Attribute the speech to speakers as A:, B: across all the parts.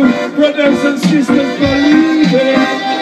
A: brothers and sisters, believe it.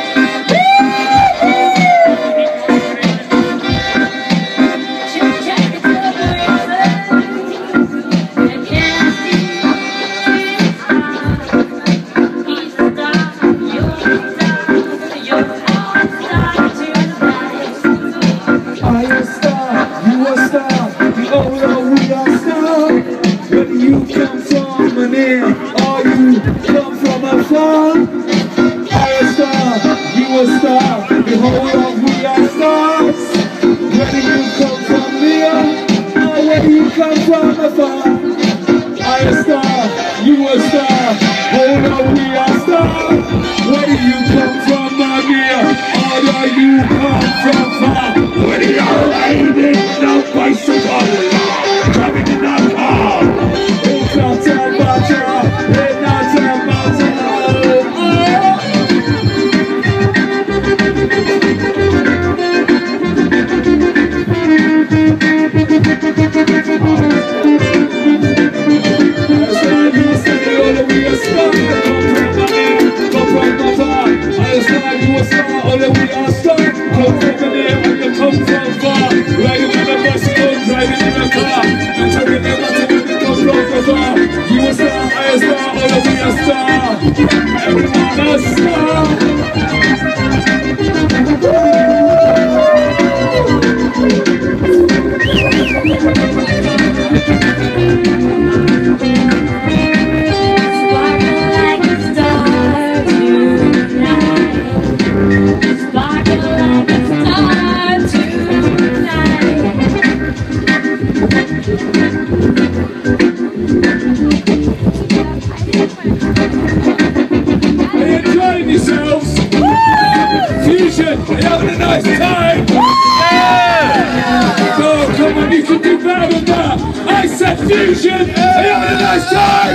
A: Fusion, are you having a nice time?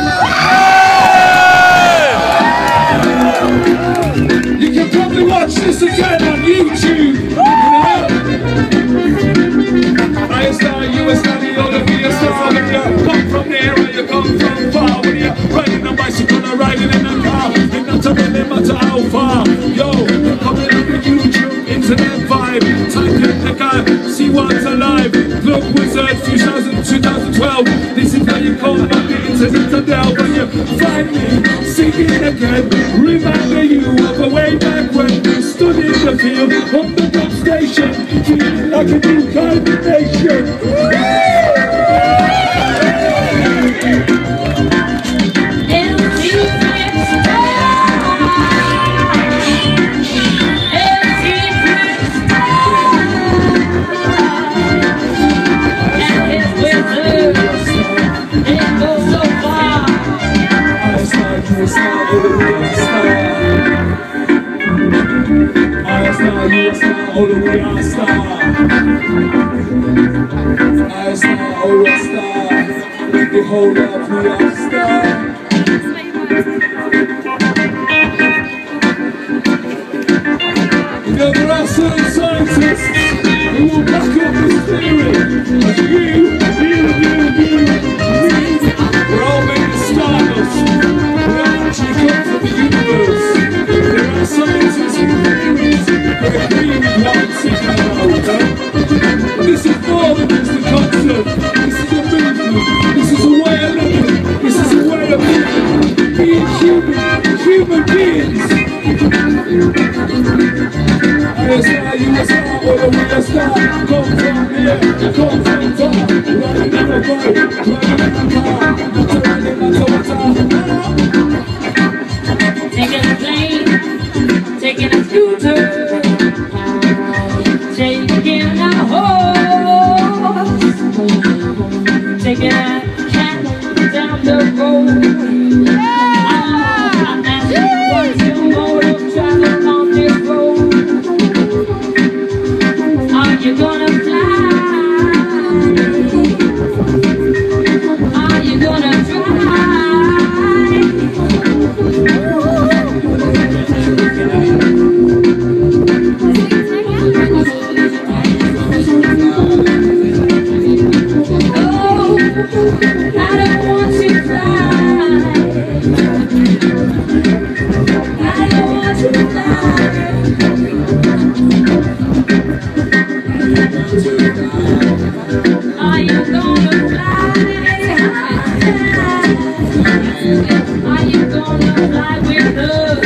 A: You can probably watch this again on YouTube, you know? I star, you a study, all of me a star. When you come from near or you come from far, when you're riding a bicycle or riding in a car, it not really matter how far. Yo, coming on the YouTube, internet vibe, type in the guy, see what's alive. Look Wizard 2012. This is how you call it on the internet and now when you find me singing again, remember you of a way back when we stood in the field on the dub station, feeling like a new kind of nation. All the way I star. I star, oh a star. Make it hold up, we are star. You know there are certain scientists who will back up this theory. But you, we're all made of stardust. We actually come from the universe. There are scientists who theories that agree with what I'm saying about. This is more than just a concert. This is a movement. This is a way of living. This is a way of being human beings. I star, you a star, all the way a star. Come from here, come from far. Riding in a bike, riding in a car. Not a riding, not a taking a plane, taking a scooter, taking a horse, taking a cat down the road. I'm asking what's your mode of travel on this road? Are you gonna
B: fly with us.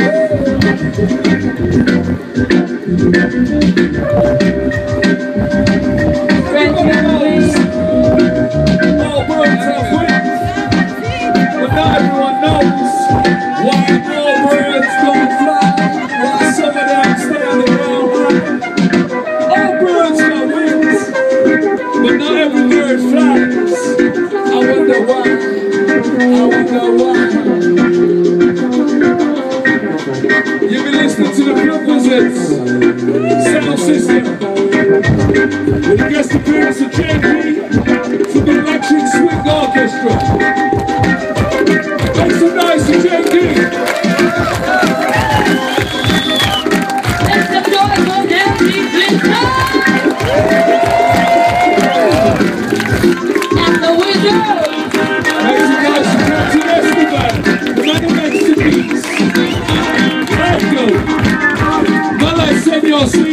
B: Spread your wings.
A: All birds have wings, but not everyone knows why all birds don't fly, while some of them stay on the ground high. All birds got wings, but not every bird flies. I wonder why. I wonder why. You've been listening to the Prerequisites sound system with the guest appearance of JP from the Electric Swing Orchestra. Make some noise for JP.
B: Let the joy go down deep inside. And the wizard.
A: Make some noise for Captain Esteban, the man who makes the beats. Thank you. Mala Senor,